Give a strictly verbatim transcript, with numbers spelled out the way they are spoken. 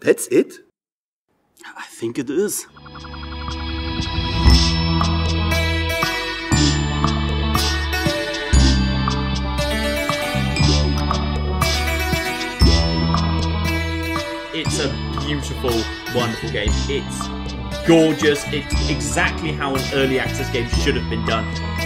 That's it? I think it is. It's a beautiful, wonderful game. It's gorgeous. It's exactly how an early access game should have been done.